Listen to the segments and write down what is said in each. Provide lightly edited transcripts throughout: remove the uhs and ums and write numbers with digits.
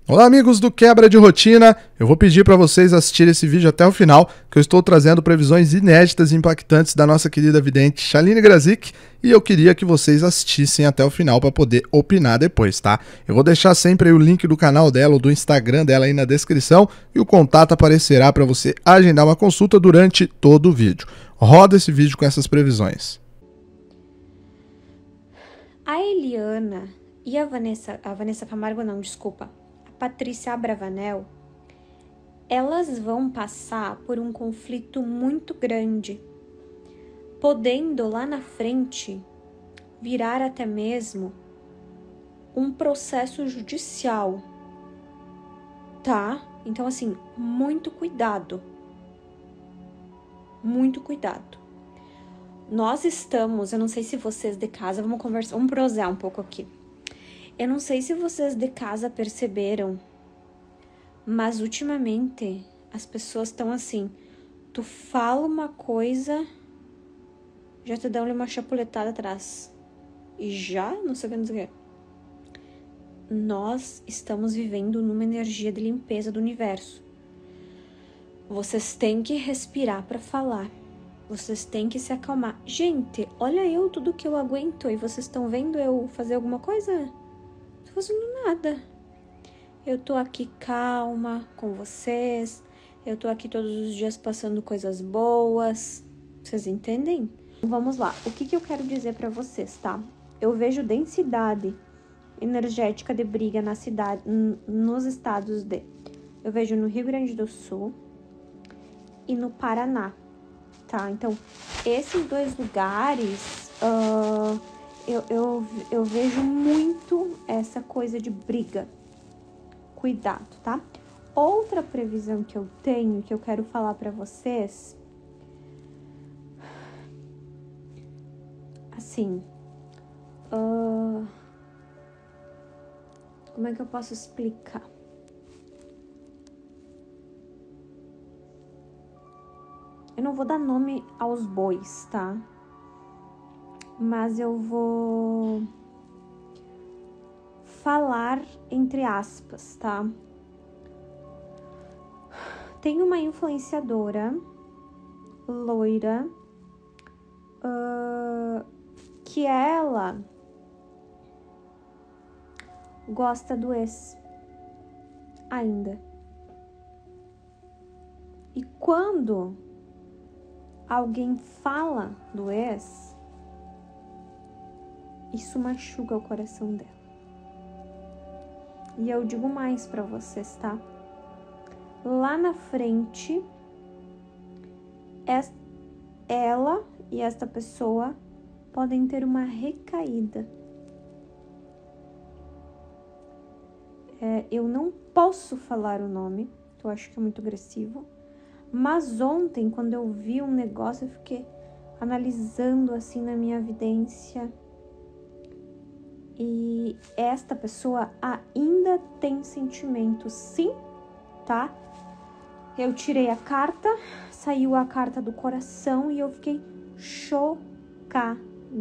Olá amigos do Quebra de Rotina, eu vou pedir para vocês assistirem esse vídeo até o final, que eu estou trazendo previsões inéditas e impactantes da nossa querida vidente Shaline Grazik, e eu queria que vocês assistissem até o final para poder opinar depois, tá? Eu vou deixar sempre aí o link do canal dela ou do Instagram dela aí na descrição, e o contato aparecerá para você agendar uma consulta durante todo o vídeo. Roda esse vídeo com essas previsões. A Eliana e a Vanessa Camargo não, desculpa, Patrícia Abravanel, elas vão passar por um conflito muito grande, podendo lá na frente virar até mesmo um processo judicial, tá? Então, assim, muito cuidado. Muito cuidado. Nós estamos, eu não sei se vocês de casa, vamos prossear um pouco aqui. Eu não sei se vocês de casa perceberam, mas ultimamente as pessoas estão assim, tu fala uma coisa, já te dão uma chapuletada atrás. E já não sei o que. Nós estamos vivendo numa energia de limpeza do universo. Vocês têm que respirar para falar. Vocês têm que se acalmar. Gente, olha eu tudo que eu aguento e vocês estão vendo eu fazer alguma coisa? Tô fazendo nada. Eu tô aqui calma com vocês. Eu tô aqui todos os dias passando coisas boas. Vocês entendem? Vamos lá. O que eu quero dizer pra vocês, tá? Eu vejo densidade energética de briga na cidade, nos estados de... Eu vejo no Rio Grande do Sul e no Paraná, tá? Então, esses dois lugares... Eu vejo muito essa coisa de briga. Cuidado, tá? Outra previsão que eu tenho, que eu quero falar pra vocês... Assim... como é que eu posso explicar? Eu não vou dar nome aos bois, tá? Mas eu vou falar entre aspas, tá? Tem uma influenciadora loira que ela gosta do ex ainda. E quando alguém fala do ex, isso machuca o coração dela. E eu digo mais pra vocês, tá? Lá na frente, ela e esta pessoa podem ter uma recaída. Eu não posso falar o nome, que eu acho que é muito agressivo. Mas ontem, quando eu vi um negócio, eu fiquei analisando assim na minha vidência. E esta pessoa ainda tem sentimento, sim, tá? Eu tirei a carta, saiu a carta do coração e eu fiquei chocada.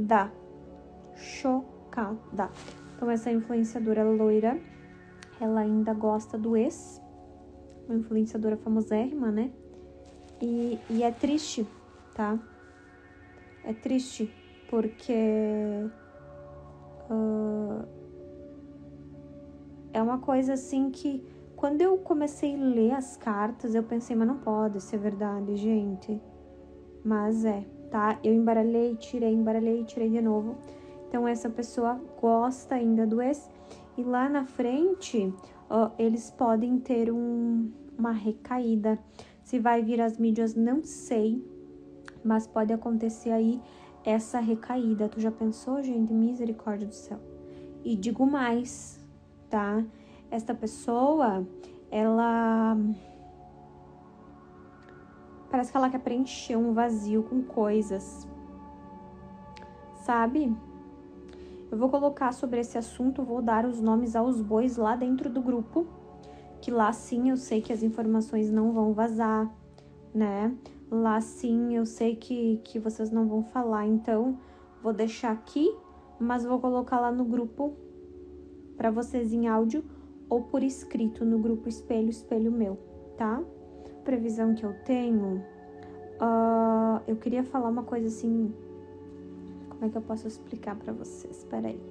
Chocada. Então, essa influenciadora loira, ela ainda gosta do ex. Uma influenciadora famosérrima, né? E é triste, tá? É triste porque é uma coisa assim que quando eu comecei a ler as cartas, eu pensei, mas não pode ser verdade, gente. Mas tá? Eu embaralhei, tirei de novo. Então, essa pessoa gosta ainda do ex. E lá na frente, eles podem ter uma recaída. Se vai vir as mídias, não sei. Mas pode acontecer aí essa recaída. Tu já pensou, gente? Misericórdia do céu. E digo mais, tá? Esta pessoa, ela... parece que ela quer preencher um vazio com coisas. Sabe? Eu vou colocar sobre esse assunto, vou dar os nomes aos bois lá dentro do grupo. Que lá sim eu sei que as informações não vão vazar, né? Lá sim eu sei que vocês não vão falar, então vou deixar aqui, mas vou colocar lá no grupo para vocês em áudio ou por escrito no grupo Espelho, Espelho Meu, tá? Previsão que eu tenho, eu queria falar uma coisa assim, como é que eu posso explicar pra vocês? Espera aí.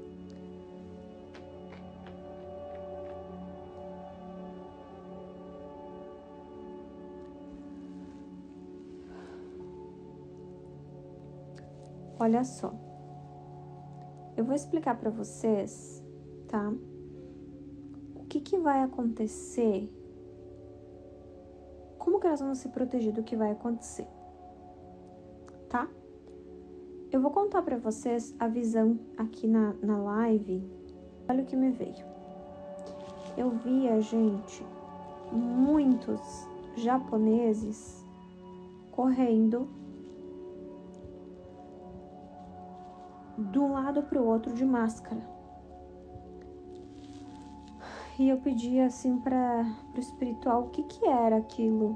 Olha só, eu vou explicar pra vocês, tá? O que vai acontecer, como que elas vão se proteger do que vai acontecer, tá? Eu vou contar pra vocês a visão aqui na live. Olha o que me veio. Eu via, gente, muitos japoneses correndo de um lado pro outro de máscara. E eu pedi assim pro espiritual o que era aquilo.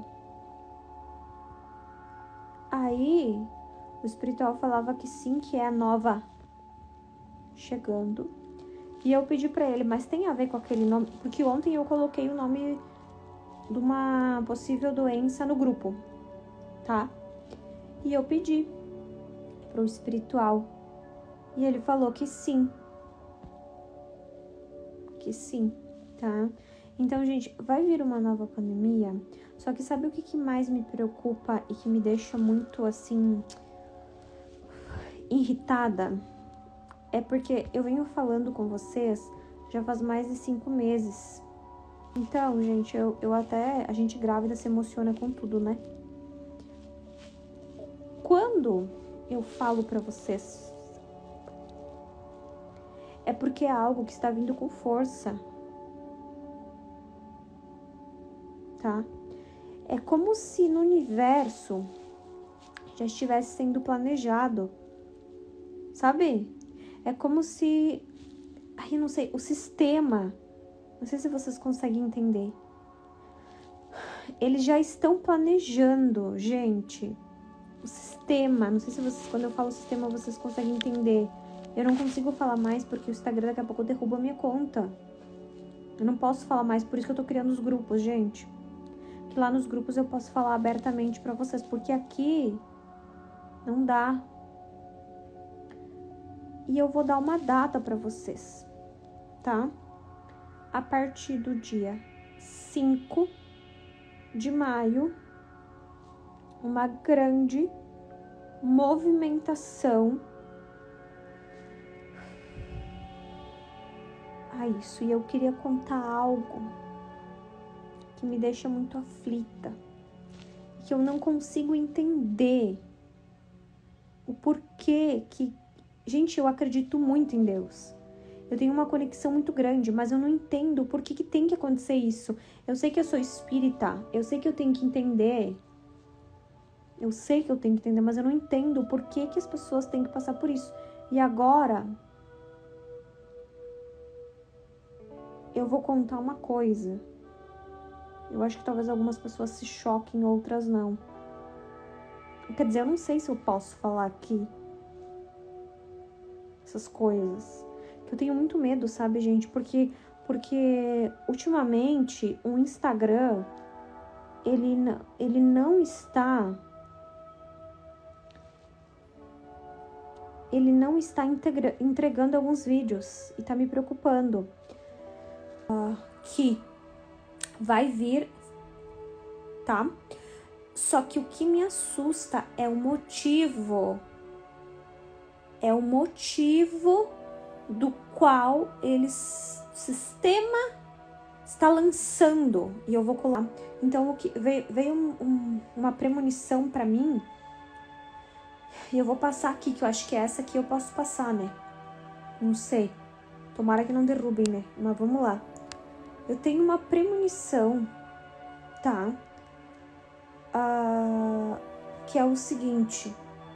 Aí o espiritual falava que sim, que é a nova chegando. E eu pedi pra ele, mas tem a ver com aquele nome? Porque ontem eu coloquei o nome de uma possível doença no grupo, tá? E eu pedi pro espiritual. E ele falou que sim. Que sim, tá? Então, gente, vai vir uma nova pandemia. Só que sabe o que mais me preocupa e que me deixa muito, assim, irritada? É porque eu venho falando com vocês já faz mais de 5 meses. Então, gente, eu até... A gente grávida se emociona com tudo, né? Quando eu falo pra vocês, é porque é algo que está vindo com força, tá? É como se no universo já estivesse sendo planejado, sabe? É como se... Ai, eu não sei, o sistema... Não sei se vocês conseguem entender. Eles já estão planejando, gente. O sistema, não sei se vocês, quando eu falo sistema, vocês conseguem entender. Eu não consigo falar mais porque o Instagram daqui a pouco derruba a minha conta. Eu não posso falar mais, por isso que eu tô criando os grupos, gente. Que lá nos grupos eu posso falar abertamente pra vocês, porque aqui não dá. E eu vou dar uma data pra vocês, tá? A partir do dia 5 de maio, uma grande movimentação a isso. E eu queria contar algo que me deixa muito aflita, que eu não consigo entender o porquê que... Gente, eu acredito muito em Deus. Eu tenho uma conexão muito grande, mas eu não entendo por que tem que acontecer isso. Eu sei que eu sou espírita, eu sei que eu tenho que entender. Eu sei que eu tenho que entender, mas eu não entendo por que as pessoas têm que passar por isso. E agora, eu vou contar uma coisa. Eu acho que talvez algumas pessoas se choquem, outras não. Quer dizer, eu não sei se eu posso falar aqui essas coisas. Eu tenho muito medo, sabe, gente? Porque ultimamente o Instagram, ele não está entregando alguns vídeos e tá me preocupando. Que vai vir, tá? Só que o que me assusta é o motivo. É o motivo do qual o sistema está lançando. E eu vou colar. Então, o que veio uma premonição pra mim. E eu vou passar aqui, que eu acho que é essa que eu posso passar, né? Não sei. Tomara que não derrubem, né? Mas vamos lá. Eu tenho uma premonição, tá? Que é o seguinte.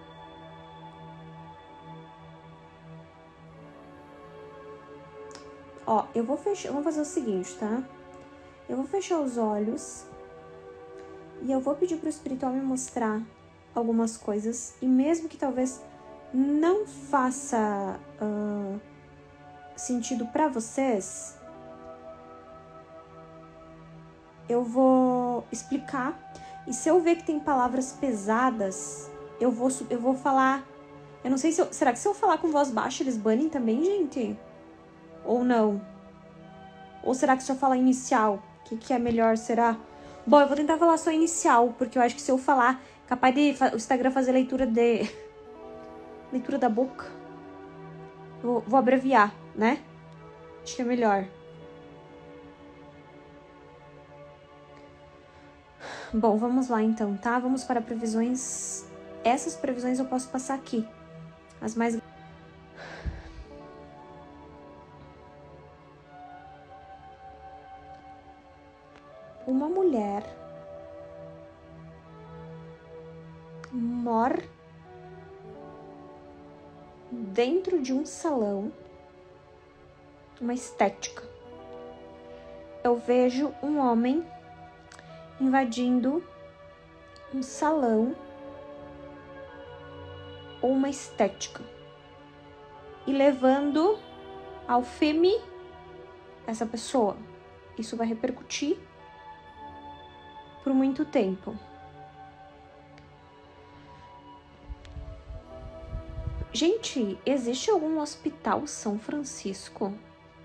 Ó, eu vou fechar, vamos fazer o seguinte, tá? Eu vou fechar os olhos e eu vou pedir pro espiritual me mostrar algumas coisas, e mesmo que talvez não faça sentido pra vocês, eu vou explicar. E se eu ver que tem palavras pesadas, eu vou falar... Eu não sei se eu... Será que se eu falar com voz baixa, eles banem também, gente? Ou não? Ou será que se eu falar inicial? O que é melhor, será? Bom, eu vou tentar falar só inicial, porque eu acho que se eu falar... Capaz de o Instagram fazer leitura da boca. Vou abreviar, né? Acho que é melhor. Bom, vamos lá então, tá? Vamos para previsões. Essas previsões eu posso passar aqui. As mais... Uma mulher mora dentro de um salão, uma estética. Eu vejo um homem invadindo um salão ou uma estética e levando ao femi essa pessoa. Isso vai repercutir por muito tempo. Gente, existe algum hospital São Francisco?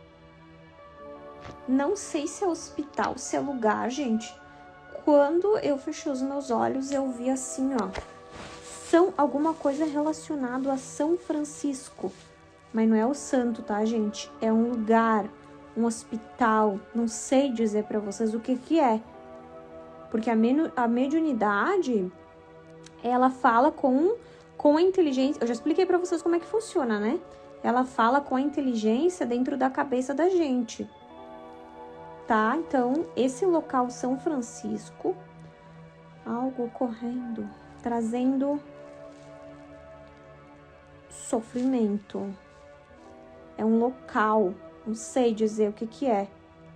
Não sei se é hospital, se é lugar, gente. Quando eu fechei os meus olhos, eu vi assim, ó. Alguma coisa relacionada a São Francisco. Mas não é o santo, tá, gente? É um lugar, um hospital. Não sei dizer pra vocês o que é. Porque a mediunidade, ela fala com a inteligência... Eu já expliquei pra vocês como é que funciona, né? Ela fala com a inteligência dentro da cabeça da gente. Tá? Então, esse local São Francisco, algo ocorrendo, trazendo sofrimento. É um local, não sei dizer o que é.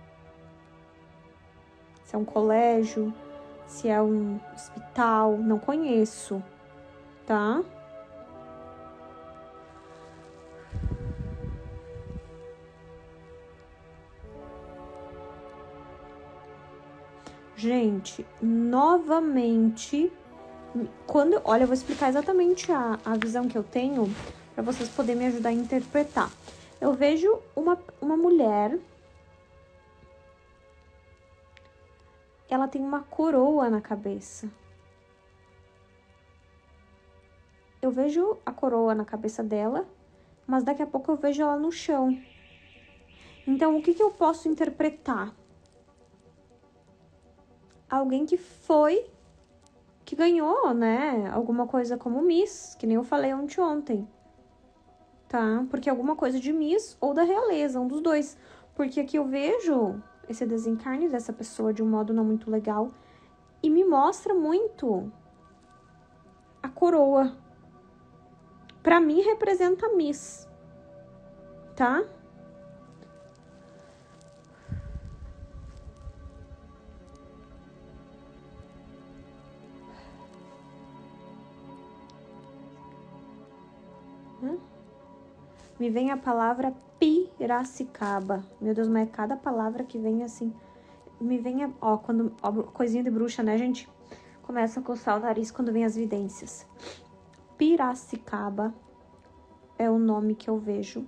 Se é um colégio, se é um hospital, não conheço, tá? Gente, novamente, olha, eu vou explicar exatamente a visão que eu tenho para vocês poderem me ajudar a interpretar. Eu vejo uma mulher, ela tem uma coroa na cabeça. Eu vejo a coroa na cabeça dela, mas daqui a pouco eu vejo ela no chão. Então, o que eu posso interpretar? Alguém que ganhou, né, alguma coisa como Miss, que nem eu falei ontem, tá? Porque alguma coisa de Miss ou da realeza, um dos dois. Porque aqui eu vejo esse desencarne dessa pessoa de um modo não muito legal e me mostra muito a coroa. Pra mim representa a Miss, tá? Me vem a palavra Piracicaba. Meu Deus, mas é cada palavra que vem assim. Me vem coisinha de bruxa, né, gente? Começa a coçar o nariz quando vem as vidências. Piracicaba é o nome que eu vejo.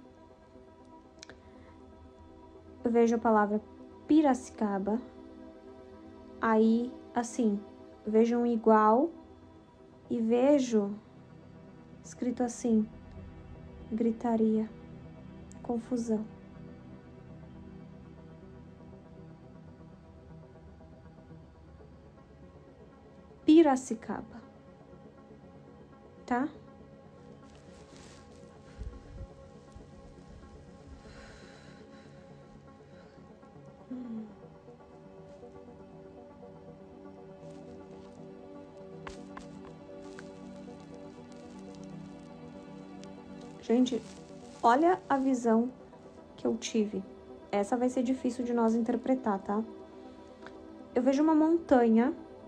Eu vejo a palavra Piracicaba. Aí, assim, vejo um igual e vejo escrito assim: gritaria, confusão. Piracicaba, tá? Gente, olha a visão que eu tive. Essa vai ser difícil de nós interpretar, tá? Eu vejo uma montanha.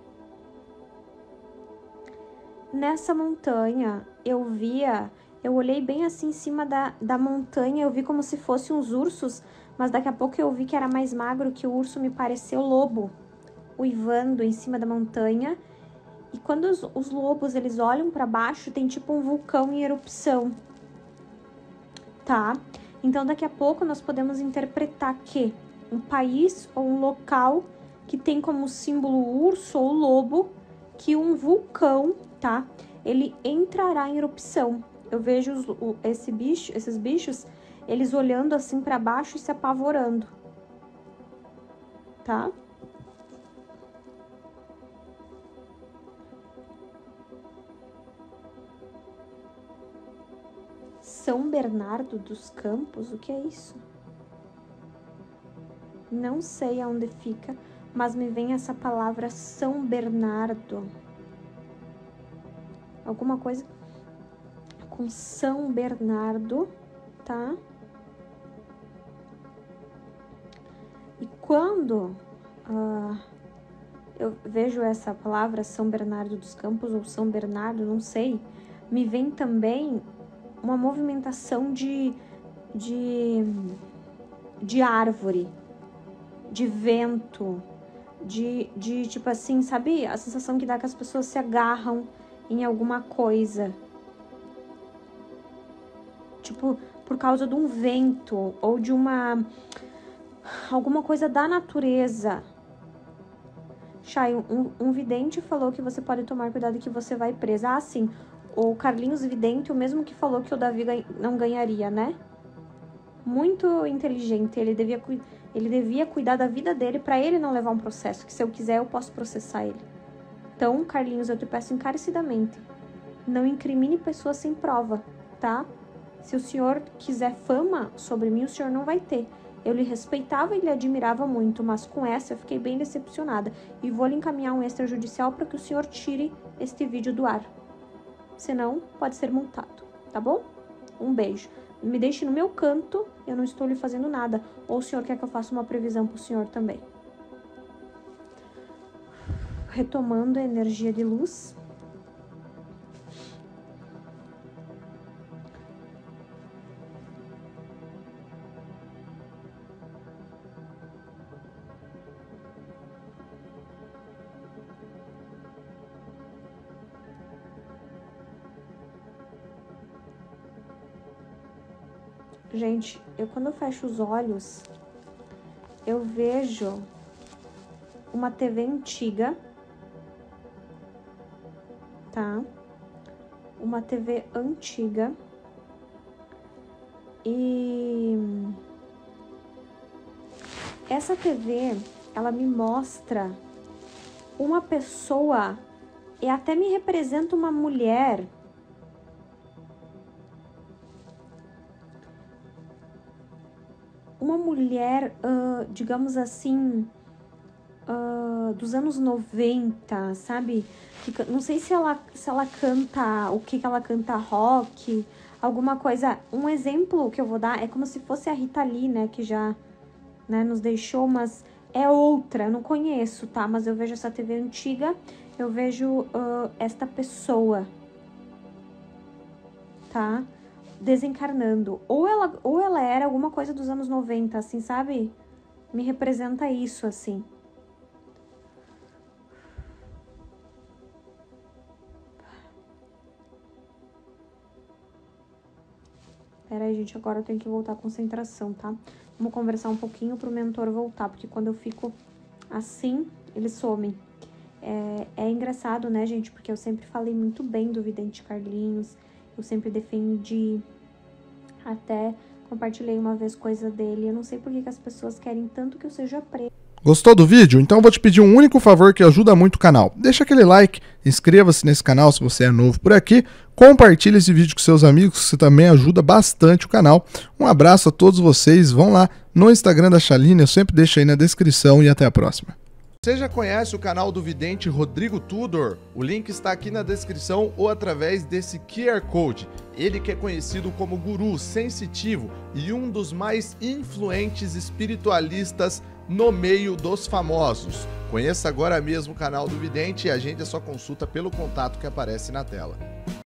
Nessa montanha, eu olhei bem assim em cima da montanha, eu vi como se fossem uns ursos, mas daqui a pouco eu vi que era mais magro, que o urso me pareceu lobo. uivando em cima da montanha. E quando os lobos, eles olham para baixo, tem tipo um vulcão em erupção, tá? Então, daqui a pouco, nós podemos interpretar que um país ou um local que tem como símbolo o urso ou o lobo, que um vulcão, tá? Ele entrará em erupção. Eu vejo esses bichos, eles olhando assim para baixo e se apavorando, tá? São Bernardo dos Campos, o que é isso? Não sei aonde fica, mas me vem essa palavra São Bernardo. Alguma coisa com São Bernardo, tá? E quando eu vejo essa palavra São Bernardo dos Campos ou São Bernardo, não sei, me vem também uma movimentação de árvore, de vento, de tipo assim, sabe? A sensação que dá que as pessoas se agarram em alguma coisa. Tipo, por causa de um vento ou de alguma coisa da natureza. Chay, um vidente falou que você pode tomar cuidado que você vai presa. Ah, sim. O Carlinhos Vidente, o mesmo que falou que o Davi não ganharia, né? Muito inteligente. Ele devia cuidar da vida dele para ele não levar um processo. Que se eu quiser, eu posso processar ele. Então, Carlinhos, eu te peço encarecidamente. Não incrimine pessoas sem prova, tá? Se o senhor quiser fama sobre mim, o senhor não vai ter. Eu lhe respeitava e lhe admirava muito, mas com essa eu fiquei bem decepcionada. E vou lhe encaminhar um extrajudicial para que o senhor tire este vídeo do ar. Senão, pode ser multado, tá bom? Um beijo. Me deixe no meu canto, eu não estou lhe fazendo nada. Ou o senhor quer que eu faça uma previsão pro senhor também? Retomando a energia de luz. Gente, quando eu fecho os olhos, eu vejo uma TV antiga, tá? Uma TV antiga. E essa TV, ela me mostra uma pessoa e até me representa uma mulher. Uma mulher, digamos assim, dos anos 90, sabe? Não sei se ela canta, o que ela canta, rock, alguma coisa. Um exemplo que eu vou dar é como se fosse a Rita Lee, né? Que já, né, nos deixou, mas é outra, eu não conheço, tá? Mas eu vejo essa TV antiga, eu vejo esta pessoa, tá? Desencarnando. Ou ela era alguma coisa dos anos 90, assim, sabe? Me representa isso, assim. Pera aí, gente, agora eu tenho que voltar à concentração, tá? Vamos conversar um pouquinho pro mentor voltar, porque quando eu fico assim, eles somem. É engraçado, né, gente? Porque eu sempre falei muito bem do vidente Carlinhos, eu sempre defendi, até compartilhei uma vez coisa dele. Eu não sei por que as pessoas querem tanto que eu seja presa. Gostou do vídeo? Então eu vou te pedir um único favor que ajuda muito o canal. Deixa aquele like, inscreva-se nesse canal se você é novo por aqui, compartilhe esse vídeo com seus amigos, que você também ajuda bastante o canal. Um abraço a todos vocês, vão lá no Instagram da Shaline, eu sempre deixo aí na descrição e até a próxima. Você já conhece o canal do vidente Rodrigo Tudor? O link está aqui na descrição ou através desse QR Code. Ele que é conhecido como guru sensitivo e um dos mais influentes espiritualistas no meio dos famosos. Conheça agora mesmo o canal do vidente e agende a sua consulta pelo contato que aparece na tela.